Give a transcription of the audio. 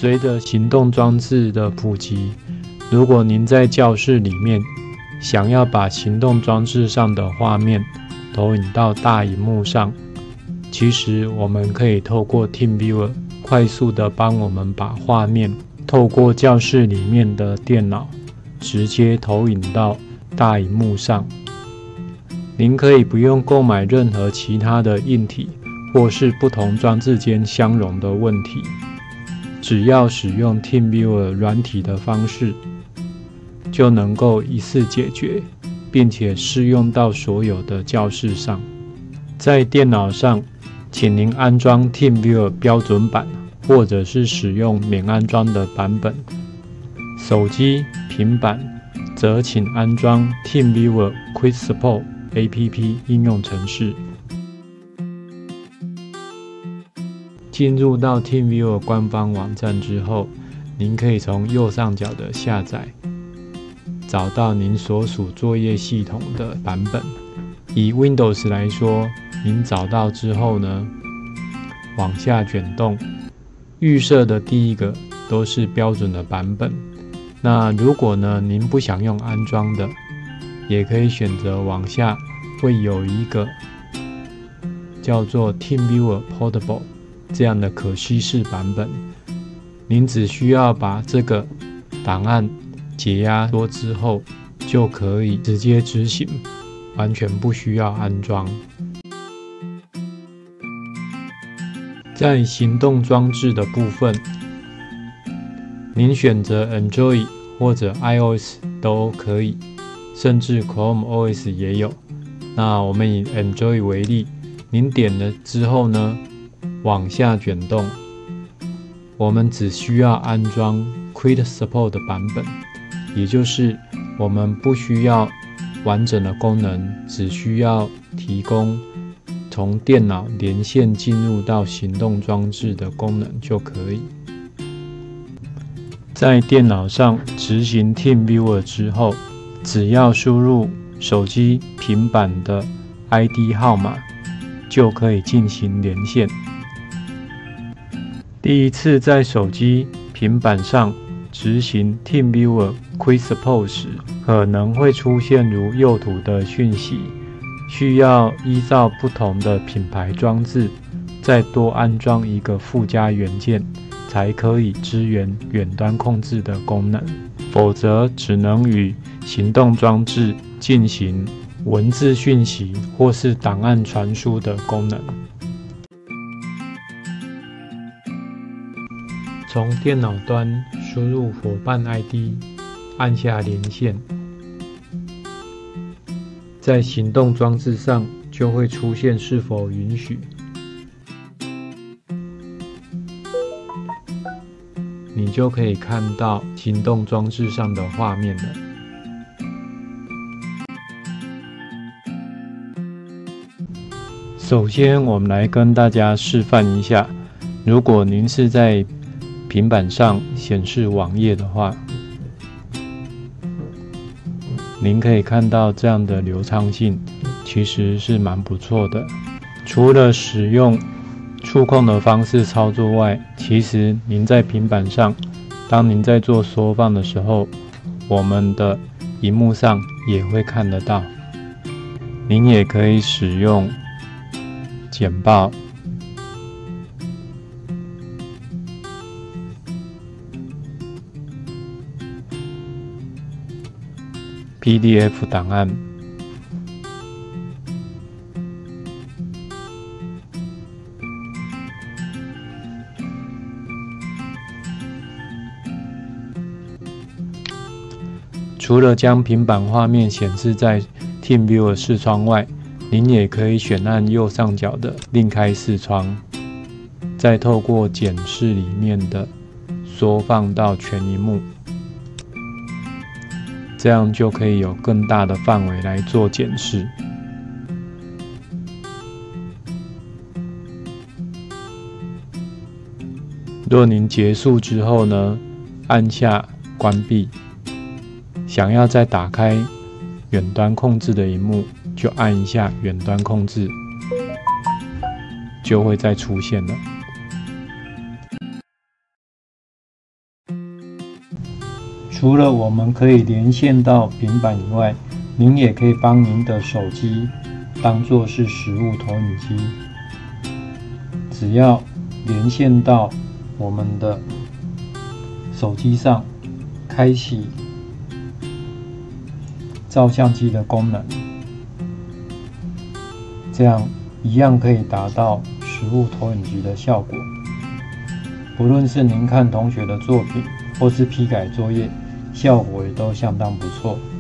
随着行动装置的普及，如果您在教室里面想要把行动装置上的画面投影到大萤幕上，其实我们可以透过 TeamViewer 快速的帮我们把画面透过教室里面的电脑直接投影到大萤幕上。您可以不用购买任何其他的硬体或是不同装置间相容的问题，只要使用 TeamViewer 软体的方式，就能够一次解决，并且适用到所有的教室上。在电脑上，请您安装 TeamViewer 标准版，或者是使用免安装的版本。手机、平板则请安装 TeamViewer Quick Support APP 应用程式。进入到 TeamViewer 官方网站之后，您可以从右上角的下载，找到您所属作业系统的版本。以 Windows 来说，您找到之后呢，往下卷动，预设的第一个都是标准的版本。那如果呢您不想用安装的，也可以选择往下会有一个叫做 TeamViewer Portable 这样的可稀释版本。您只需要把这个档案解压缩之后，就可以直接执行，完全不需要安装。在行动装置的部分，您选择 Android 或者 iOS 都可以，甚至 Chrome OS 也有。那我们以 Android 为例，您点了之后呢，往下卷动，我们只需要安装 Quick Support 的版本，也就是我们不需要完整的功能，只需要提供从电脑连线进入到行动装置的功能就可以。在电脑上执行 TeamViewer 之后，只要输入手机、平板的 ID 号码，就可以进行连线。第一次在手机、平板上执行 TeamViewer Quick Support 时，可能会出现如右图的讯息，需要依照不同的品牌装置，再多安装一个附加元件，才可以支援远端控制的功能，否则只能与行动装置进行文字讯息或是档案传输的功能。从电脑端输入伙伴 ID， 按下连线，在行动装置上就会出现是否允许。你就可以看到行动装置上的画面了。首先，我们来跟大家示范一下，如果您是在平板上显示网页的话，您可以看到这样的流畅性其实是蛮不错的。除了使用触控的方式操作外，其实您在平板上，当您在做缩放的时候，我们的萤幕上也会看得到。您也可以使用简报、PDF 档案、除了将平板画面显示在 TeamViewer 视窗外，您也可以选按右上角的另开视窗，再透过检视里面的缩放到全萤幕，这样就可以有更大的范围来做检视。若您结束之后呢，按下关闭，想要再打开远端控制的萤幕，就按一下远端控制，就会再出现了。 除了我们可以连线到平板以外，您也可以帮您的手机当作是实物投影机。只要连线到我们的手机上，开启照相机的功能，这样一样可以达到实物投影机的效果。不论是您看同学的作品，或是批改作业，效果也都相当不错。